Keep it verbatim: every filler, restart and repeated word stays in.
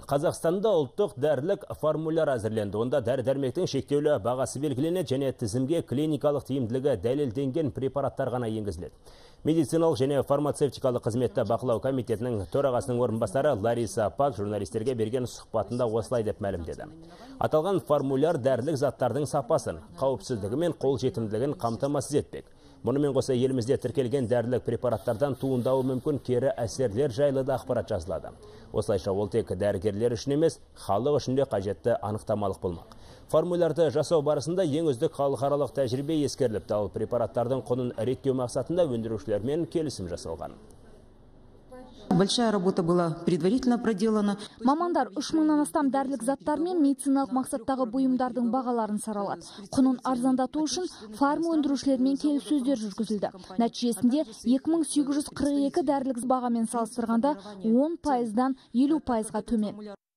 Қазақстанда ұлттық дәрілік формуляр әзірленді. Онда дәрі-дәрмектің шектеулі бағасы белгіленеді және тізімге клиникалық тиімділігі дәлелденген препараттар ғана енгізіледі. Медициналық және фармацевтикалық қызметті бақылау комитетінің төрағасының орынбасары Лариса Пак журналистерге берген сұхбатында осылай деп мәлімдеді. Аталған формуляр дәрілік заттардың сапасын, қауіпсіздігі мен қолжетімділігін қамтамасыз етпек. Мұнымен қоса елімізде тіркелген дәрілік препараттардан туындауы мүмкін кері әсерлер жайлы да ақпарат жазылады. Осылайша ол тек дәрігерлер үшін емес, халық үшін де қажетті анықтамалық болмақ. Формулярды жасау барысында ең үздік халықаралық тәжірибе ескеріліпті, ал препараттардың құнын реттеу мақсатында өндірушілермен келісім жасалған. Большая работа была предварительно проделана. Мамандар үш мыңнан астам дәрілік заттар мен медициналық мақсаттағы бұйымдардың бағаларын саралады. Құнын арзандату үшін фарма өндірушілермен келіссөздер жүргізілді. Нәтижесінде екі мың сегіз жүз қырық екі дәрілік бағамен салыстырғанда он пайыздан елу пайызға төмен.